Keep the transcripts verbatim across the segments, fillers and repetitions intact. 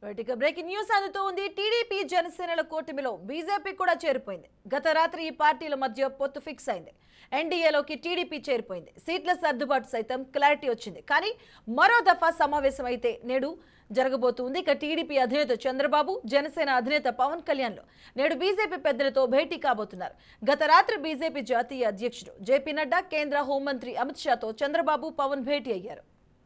ఇక breaking news అందుతోంది. TDP జనసేనల కూటమిలో బీజేపీ కూడా చేరిపోయింది. గత రాత్రి ఈ పార్టీల మధ్య పొత్తు ఫిక్స్ అయింది. ఎన్డీఏలోకి టీడీపీ చేరిపోయింది. సీట్ల సర్దుబాటు సైతం క్లారిటీ వచ్చింది. కానీ మరో దఫా సమావేశం అయితే నేడు జరగబోతుంది. ఇక టీడీపీ అధినేత చంద్రబాబు, జనసేన అధినేత పవన్ కళ్యాణ్లు నేడు బీజేపీ పెద్దలతో భేటీ కాబోతున్నారు. గత రాత్రి బీజేపీ జాతీయ అధ్యక్షుడు జేపీ నడ్డా, కేంద్ర హోంమంత్రి అమిత్ షాతో చంద్రబాబు, పవన్ భేటీ అయ్యారు.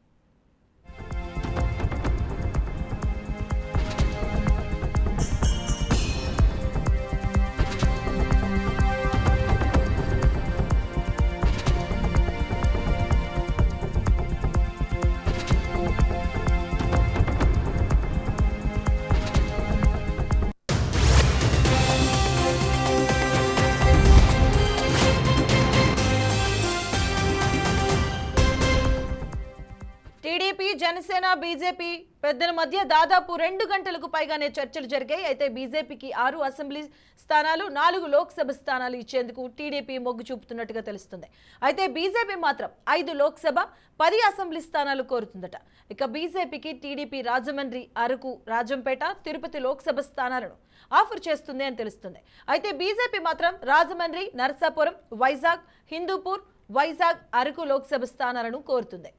టీడీపీ, జనసేన, బీజేపీ పెద్దల మధ్య దాదాపు రెండు గంటలకు పైగానే చర్చలు జరిగాయి. అయితే బీజేపీకి ఆరు అసెంబ్లీ స్థానాలు, నాలుగు లోక్సభ స్థానాలు ఇచ్చేందుకు టీడీపీ మొగ్గు చూపుతున్నట్టుగా తెలుస్తుంది. అయితే బీజేపీ మాత్రం ఐదు లోక్సభ, పది అసెంబ్లీ స్థానాలు కోరుతుందట. ఇక బీజేపీకి టీడీపీ రాజమండ్రి, అరకు, రాజంపేట, తిరుపతి లోక్సభ స్థానాలను ఆఫర్ చేస్తుంది అని తెలుస్తుంది. అయితే బీజేపీ మాత్రం రాజమండ్రి, నరసాపురం, వైజాగ్, హిందూపూర్, వైజాగ్, అరకు లోక్సభ స్థానాలను కోరుతుంది.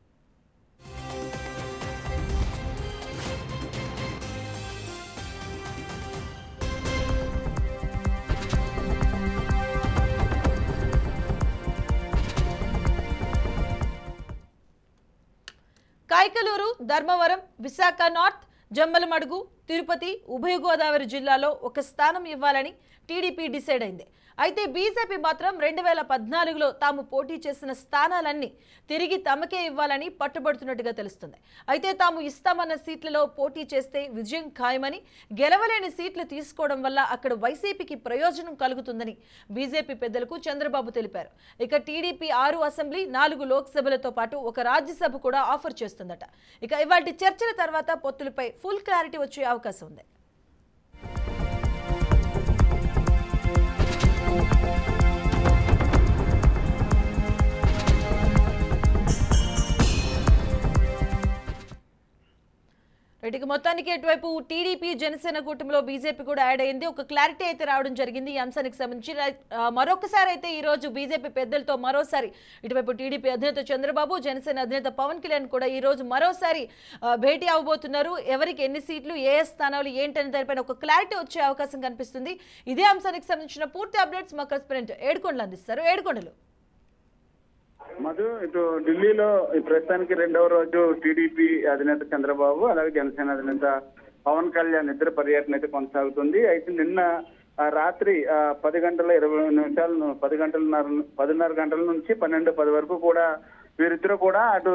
కైకలూరు, ధర్మవరం, విశాఖ నార్త్, జమ్మలమడుగు, తిరుపతి, ఉభయ గోదావరి జిల్లాలో ఒక స్థానం ఇవ్వాలని టీడీపీ డిసైడ్ అయింది. అయితే బీజేపీ మాత్రం రెండు వేల పద్నాలుగులో తాము పోటీ చేసిన స్థానాలన్నీ తిరిగి తమకే ఇవ్వాలని పట్టుబడుతున్నట్టుగా తెలుస్తుంది. అయితే తాము ఇస్తామన్న సీట్లలో పోటీ చేస్తే విజయం ఖాయమని, గెలవలేని సీట్లు తీసుకోవడం వల్ల అక్కడ వైసీపీకి ప్రయోజనం కలుగుతుందని బీజేపీ పెద్దలకు చంద్రబాబు తెలిపారు. ఇక టీడీపీ ఆరు అసెంబ్లీ, నాలుగు లోక్సభలతో పాటు ఒక రాజ్యసభ కూడా ఆఫర్ చేస్తుందట. ఇక ఇవాటి చర్చల తర్వాత పొత్తులపై ఫుల్ క్లారిటీ వచ్చే అవకాశం ఉంది. ఇటుక మొత్తానికి ఇటువైపు టీడీపీ, జనసేన కూటమిలో బీజేపీ కూడా యాడ్ అయింది. ఒక క్లారిటీ అయితే రావడం జరిగింది ఈ అంశానికి సంబంధించి. మరొకసారి అయితే ఈ రోజు బీజేపీ పెద్దలతో మరోసారి ఇటువైపు టీడీపీ అధినేత చంద్రబాబు, జనసేన అధినేత పవన్ కళ్యాణ్ కూడా ఈ రోజు మరోసారి భేటీ అవబోతున్నారు. ఎవరికి ఎన్ని సీట్లు, ఏ స్థానాలు ఏంటనే దానిపైన ఒక క్లారిటీ వచ్చే అవకాశం కనిపిస్తుంది. ఇదే అంశానికి సంబంధించిన పూర్తి అప్డేట్స్ మా కరెస్పాండెంట్ ఏడుకొండలు అందిస్తారు. ఏడుకొండలు. మధు, ఇటు ఢిల్లీలో ప్రస్తుతానికి రెండవ రోజు టీడీపీ అధినేత చంద్రబాబు, అలాగే జనసేన అధినేత పవన్ కళ్యాణ్ ఇద్దరు పర్యటన అయితే కొనసాగుతుంది. అయితే నిన్న రాత్రి పది గంటల ఇరవై నిమిషాలు పది గంటలన్నర పదిన్నర గంటల నుంచి పన్నెండు పది వరకు కూడా వీరిద్దరు కూడా అటు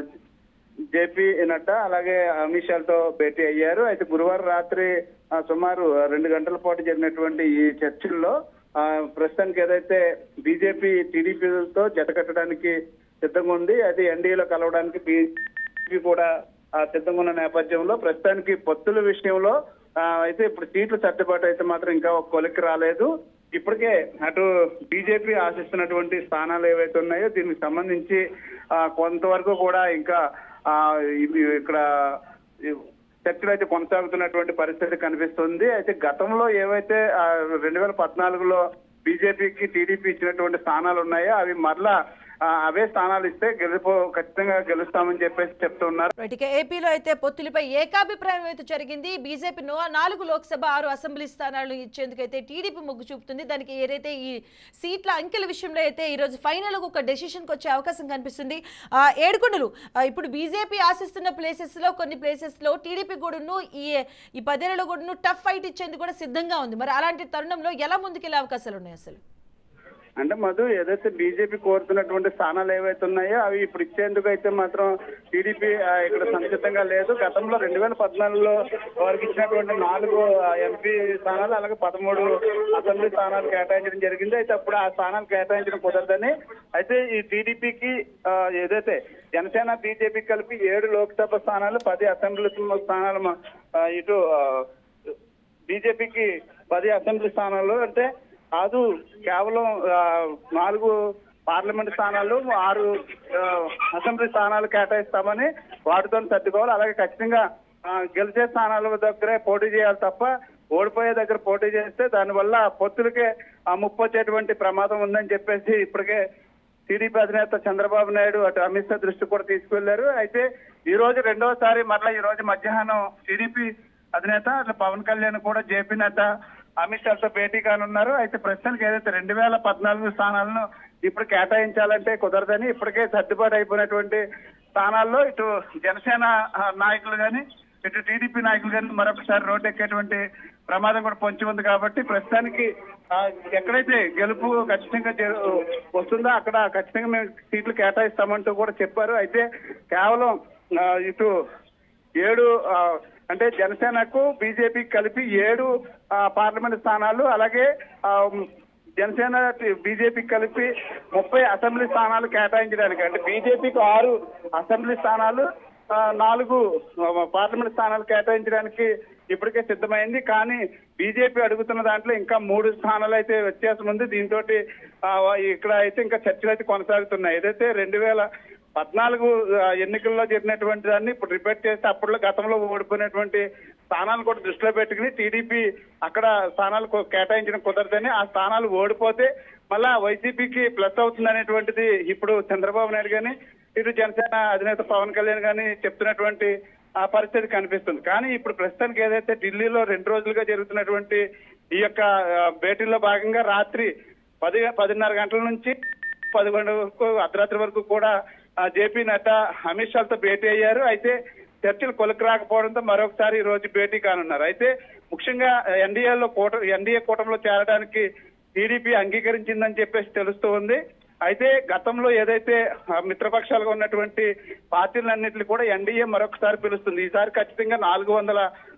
జేపీ నడ్డా అలాగే అమిత్ షాతో భేటీ అయ్యారు. అయితే గురువారం రాత్రి సుమారు రెండు గంటల పాటు జరిగినటువంటి ఈ చర్చల్లో ఆ ప్రస్తుతానికి ఏదైతే బీజేపీ టీడీపీతో జత కట్టడానికి సిద్ధంగా ఉంది, అది ఎన్డీఏలో కలవడానికి బీజేపీ కూడా సిద్ధంగా ఉన్న నేపథ్యంలో ప్రస్తుతానికి పొత్తుల విషయంలో అయితే ఇప్పుడు సీట్ల సర్దుబాటు అయితే మాత్రం ఇంకా ఒక కొలిక్కి రాలేదు. ఇప్పటికే అటు బీజేపీ ఆశిస్తున్నటువంటి స్థానాలు ఏవైతే ఉన్నాయో దీనికి సంబంధించి కొంతవరకు కూడా ఇంకా ఇక్కడ చర్చలు అయితే కొనసాగుతున్నటువంటి పరిస్థితి కనిపిస్తుంది. అయితే గతంలో ఏవైతే రెండు వేల పద్నాలుగులో బీజేపీకి టీడీపీ ఇచ్చినటువంటి స్థానాలు ఉన్నాయో అవి మరలా అవే స్థానాలు ఇస్తే గెలుపు ఖచ్చితంగా గెలుస్తామని చెప్పేసి చెప్తున్నారు. ఇక ఏపీలో అయితే పొత్తులపై ఏకాభిప్రాయం అయితే జరిగింది. బీజేపీ నాలుగు లోక్సభ, ఆరు అసెంబ్లీ స్థానాలు ఇచ్చేందుకైతే టీడీపీ మొగ్గు చూపుతుంది. దానికి ఏదైతే ఈ సీట్ల అంకెల విషయంలో అయితే ఈ రోజు ఫైనల్ గా ఒక డెసిషన్కి వచ్చే అవకాశం కనిపిస్తుంది. ఆ ఏడుకొండలు, ఇప్పుడు బీజేపీ ఆశిస్తున్న ప్లేసెస్ లో కొన్ని ప్లేసెస్ లో టీడీపీ కూడాను ఈ ఈ పదేళ్లలో కూడాను టఫ్ ఫైట్ ఇచ్చేందుకు కూడా సిద్ధంగా ఉంది. మరి అలాంటి తరుణంలో ఎలా ముందుకెళ్లే అవకాశాలు ఉన్నాయి అసలు? అంటే మధు, ఏదైతే బీజేపీ కోరుతున్నటువంటి స్థానాలు ఏవైతే ఉన్నాయో అవి ఇప్పుడు ఇచ్చేందుకు అయితే మాత్రం టీడీపీ ఇక్కడ సంసిద్ధంగా లేదు. గతంలో రెండు వేల పద్నాలుగులో వారికి ఇచ్చినటువంటి నాలుగు ఎంపీ స్థానాలు అలాగే పదమూడు అసెంబ్లీ స్థానాలు కేటాయించడం జరిగింది. అయితే అప్పుడు ఆ స్థానాలు కేటాయించడం కుదరదని, అయితే ఈ టీడీపీకి ఏదైతే జనసేన బీజేపీ కలిపి ఏడు లోక్సభ స్థానాలు, పది అసెంబ్లీ స్థానాలు, ఇటు బీజేపీకి పది అసెంబ్లీ స్థానాలు, అంటే కాదు కేవలం నాలుగు పార్లమెంట్ స్థానాలు, ఆరు అసెంబ్లీ స్థానాలు కేటాయిస్తామని వాటితో సర్దుకోవాలి. అలాగే ఖచ్చితంగా గెలిచే స్థానాల దగ్గరే పోటీ చేయాలి తప్ప ఓడిపోయే దగ్గర పోటీ చేస్తే దానివల్ల పొత్తులకే ఆ ముప్పు వచ్చేటువంటి ప్రమాదం ఉందని చెప్పేసి ఇప్పటికే టీడీపీ అధినేత చంద్రబాబు నాయుడు అటు అమిత్ షా దృష్టి కూడా తీసుకెళ్లారు. అయితే ఈ రోజు రెండోసారి మరలా ఈ రోజు మధ్యాహ్నం టీడీపీ అధినేత అట్లా పవన్ కళ్యాణ్ కూడా జేపీ నడ్డా అమిత్ షాతో భేటీ కానున్నారు. అయితే ప్రస్తుతానికి ఏదైతే రెండు వేల పద్నాలుగు స్థానాలను ఇప్పుడు కేటాయించాలంటే కుదరదని ఇప్పటికే సర్దుబాటు అయిపోయినటువంటి స్థానాల్లో ఇటు జనసేన నాయకులు కానీ ఇటు టీడీపీ నాయకులు కానీ మరొకసారి రోడ్డు ఎక్కేటువంటి ప్రమాదం కూడా పొంచి ఉంది. కాబట్టి ప్రస్తుతానికి ఎక్కడైతే గెలుపు ఖచ్చితంగా వస్తుందో అక్కడ ఖచ్చితంగా మేము సీట్లు కేటాయిస్తామంటూ కూడా చెప్పారు. అయితే కేవలం ఇటు ఏడు అంటే జనసేనకు బీజేపీకి కలిపి ఏడు పార్లమెంట్ స్థానాలు, అలాగే జనసేన బీజేపీకి కలిపి ముప్పై అసెంబ్లీ స్థానాలు కేటాయించడానికి, అంటే బీజేపీకి ఆరు అసెంబ్లీ స్థానాలు, నాలుగు పార్లమెంట్ స్థానాలు కేటాయించడానికి ఇప్పటికే సిద్ధమైంది. కానీ బీజేపీ అడుగుతున్న దాంట్లో ఇంకా మూడు స్థానాలు అయితే వ్యత్యాసం ఉంది. దీంతో ఇక్కడ అయితే ఇంకా చర్చలు అయితే కొనసాగుతున్నాయి. ఏదైతే రెండు వేల పద్నాలుగు ఎన్నికల్లో జరిగినటువంటి దాన్ని ఇప్పుడు రిపీట్ చేస్తే అప్పట్లో గతంలో ఓడిపోయినటువంటి స్థానాలు కూడా దృష్టిలో పెట్టుకుని టీడీపీ అక్కడ స్థానాలు కేటాయించడం కుదరదని, ఆ స్థానాలు ఓడిపోతే మళ్ళా వైసీపీకి ప్లస్ అవుతుంది అనేటువంటిది ఇప్పుడు చంద్రబాబు నాయుడు గాని ఇటు జనసేన అధినేత పవన్ కళ్యాణ్ గాని చెప్తున్నటువంటి ఆ పరిస్థితి కనిపిస్తుంది. కానీ ఇప్పుడు ప్రస్తుతానికి ఏదైతే ఢిల్లీలో రెండు రోజులుగా జరుగుతున్నటువంటి ఈ యొక్క భేటీలో భాగంగా రాత్రి పది పదిన్నర గంటల నుంచి పదకొండు వరకు అర్ధరాత్రి వరకు కూడా జేపీ నడ్డా అమిత్ షాతో భేటీ అయ్యారు. అయితే చర్చలు కొలికి రాకపోవడంతో మరొకసారి ఈ రోజు భేటీ కానున్నారు. అయితే ముఖ్యంగా ఎన్డీఏలో కూట ఎన్డీఏ కూటమిలో చేరడానికి టీడీపీ అంగీకరించిందని చెప్పేసి తెలుస్తూ ఉంది. అయితే గతంలో ఏదైతే మిత్రపక్షాలుగా ఉన్నటువంటి పార్టీలన్నింటినీ కూడా ఎన్డీఏ మరొకసారి పిలుస్తుంది. ఈసారి ఖచ్చితంగా నాలుగు వందల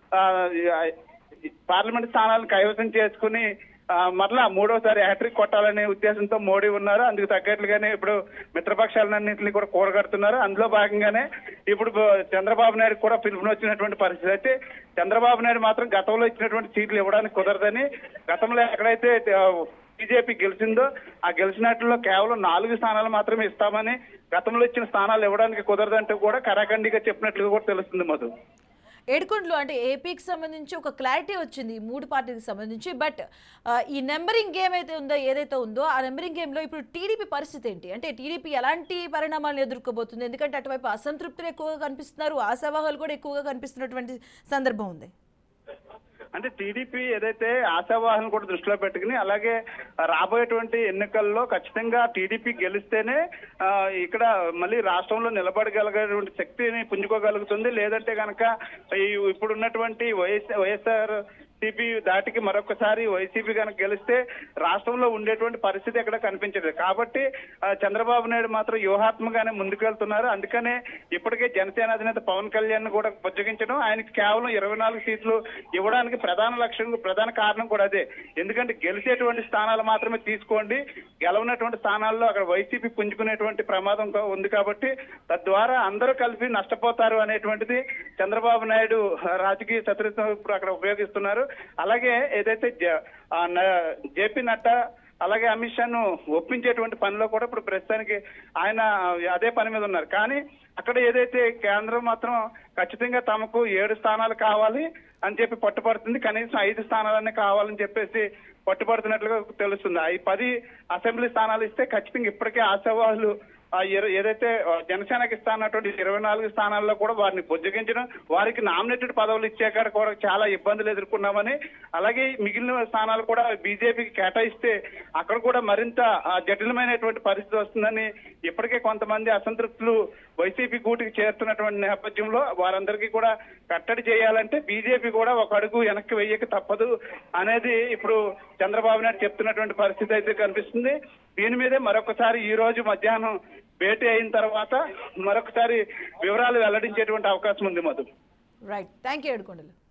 పార్లమెంట్ స్థానాలను కైవసం చేసుకుని మరలా మూడోసారి హ్యాట్రిక్ కొట్టాలనే ఉద్దేశంతో మోడీ ఉన్నారు. అందుకు తగ్గట్లుగానే ఇప్పుడు మిత్రపక్షాలన్నింటినీ కూడా కూడగడుతున్నారు. అందులో భాగంగానే ఇప్పుడు చంద్రబాబు నాయుడు కూడా పిలుపునొచ్చినటువంటి పరిస్థితి. అయితే చంద్రబాబు నాయుడు మాత్రం గతంలో ఇచ్చినటువంటి సీట్లు ఇవ్వడానికి కుదరదని, గతంలో ఎక్కడైతే బీజేపీ గెలిచిందో ఆ గెలిచినట్లో కేవలం నాలుగు స్థానాలు మాత్రమే ఇస్తామని, గతంలో ఇచ్చిన స్థానాలు ఇవ్వడానికి కుదరదంటూ కూడా కరాఖండిగా చెప్పినట్లుగా కూడా తెలుస్తుంది. మధు ఏడుకొండలు అంటే ఏపీకి సంబంధించి ఒక క్లారిటీ వచ్చింది మూడు పార్టీలకు సంబంధించి. బట్ ఈ నెంబరింగ్ గేమ్ అయితే ఉందో ఏదైతే ఉందో ఆ నెంబరింగ్ గేమ్లో ఇప్పుడు టీడీపీ పరిస్థితి ఏంటి? అంటే టీడీపీ ఎలాంటి పరిణామాలను ఎదుర్కోబోతుంది? ఎందుకంటే అటువైపు అసంతృప్తులు ఎక్కువగా కనిపిస్తున్నారు, ఆశావాహాలు కూడా ఎక్కువగా కనిపిస్తున్నటువంటి సందర్భం ఉంది. అంటే టీడీపీ ఏదైతే ఆశావాహన కూడా దృష్టిలో పెట్టుకుని, అలాగే రాబోయేటువంటి ఎన్నికల్లో ఖచ్చితంగా టీడీపీ గెలిస్తేనే ఇక్కడ మళ్ళీ రాష్ట్రంలో నిలబడగలిగేటువంటి శక్తిని పుంజుకోగలుగుతుంది. లేదంటే కనుక ఇప్పుడు ఉన్నటువంటి వైఎస్ వైఎస్ఆర్ సిపి దాటికి మరొకసారి వైసీపీ కనుక గెలిస్తే రాష్ట్రంలో ఉండేటువంటి పరిస్థితి ఎక్కడ కనిపించదు. కాబట్టి చంద్రబాబు నాయుడు మాత్రం వ్యూహాత్మకంగానే ముందుకెళ్తున్నారు. అందుకనే ఇప్పటికే జనసేన అధినేత పవన్ కళ్యాణ్ కూడా బుజ్జగించడం, ఆయనకి కేవలం ఇరవై నాలుగు సీట్లు ఇవ్వడానికి ప్రధాన లక్ష్యం, ప్రధాన కారణం కూడా అదే. ఎందుకంటే గెలిచేటువంటి స్థానాలు మాత్రమే తీసుకోండి, గెలవనటువంటి స్థానాల్లో అక్కడ వైసీపీ పుంజుకునేటువంటి ప్రమాదం ఉంది. కాబట్టి తద్వారా అందరూ కలిపి నష్టపోతారు అనేటువంటిది చంద్రబాబు నాయుడు రాజకీయ చతురస్రం ఇప్పుడు అక్కడ ఉపయోగిస్తున్నారు. అలాగే ఏదైతే జేపీ నడ్డా అలాగే అమిత్ షాను ఒప్పించేటువంటి పనిలో కూడా ఇప్పుడు ప్రస్తుతానికి ఆయన అదే పని మీద ఉన్నారు. కానీ అక్కడ ఏదైతే కేంద్రం మాత్రం ఖచ్చితంగా తమకు ఏడు స్థానాలు కావాలి అని చెప్పి పట్టుపడుతుంది, కనీసం ఐదు స్థానాలన్నీ కావాలని చెప్పేసి పట్టుపడుతున్నట్లుగా తెలుస్తుంది. ఈ పది అసెంబ్లీ స్థానాలు ఇస్తే ఖచ్చితంగా ఇప్పటికే ఆశావాహులు ఏదైతే జనసేనకి ఇస్తానటువంటి ఇరవై నాలుగు స్థానాల్లో కూడా వారిని బుజ్జగించడం, వారికి నామినేటెడ్ పదవులు ఇచ్చాక కూడా చాలా ఇబ్బందులు ఎదుర్కొన్నామని, అలాగే మిగిలిన స్థానాలు కూడా బీజేపీకి కేటాయిస్తే అక్కడ కూడా మరింత జటిలమైనటువంటి పరిస్థితి వస్తుందని ఇప్పటికే కొంతమంది అసంతృప్తులు వైసీపీ గూటికి చేరుతున్నటువంటి నేపథ్యంలో వారందరికీ కూడా కట్టడి చేయాలంటే బీజేపీ కూడా ఒక అడుగు వెనక్కి వెయ్యక తప్పదు అనేది ఇప్పుడు చంద్రబాబు నాయుడు చెప్తున్నటువంటి పరిస్థితి అయితే కనిపిస్తుంది. దీని మీదే మరొకసారి ఈ రోజు మధ్యాహ్నం భేటీ అయిన తర్వాత మరొకసారి వివరాలు వెల్లడించేటువంటి అవకాశం ఉంది. Madhu. Right, thank you Yedukondalu.